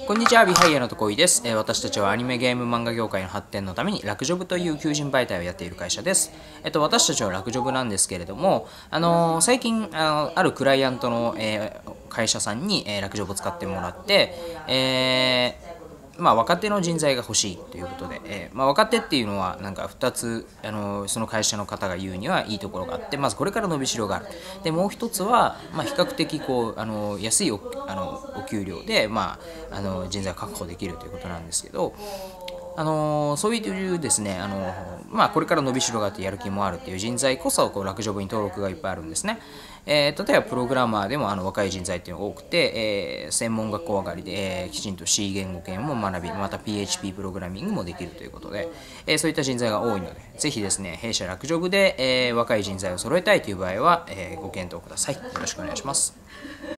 こんにちは、ビハイヤーのとこいです。私たちはアニメゲーム漫画業界の発展のためにラクジョブという求人媒体をやっている会社です。私たちはラクジョブなんですけれども、最近あるクライアントの、会社さんに、ラクジョブを使ってもらって、若手の人材が欲しいということで、若手っていうのはなんか2つその会社の方が言うにはいいところがあって、まずこれから伸びしろがある。でもう一つは、比較的安いお給料で、人材を確保できるということなんですけど、そういうですね、これから伸びしろがあってやる気もあるっていう人材こそラクジョブに登録がいっぱいあるんですね。例えばプログラマーでも若い人材っていうのが多くて、専門学校上がりで、きちんと C 言語圏も学び、また PHP プログラミングもできるということで、そういった人材が多いので、ぜひですね、弊社ラクジョブで、若い人材を揃えたいという場合は、ご検討ください。よろしくお願いします。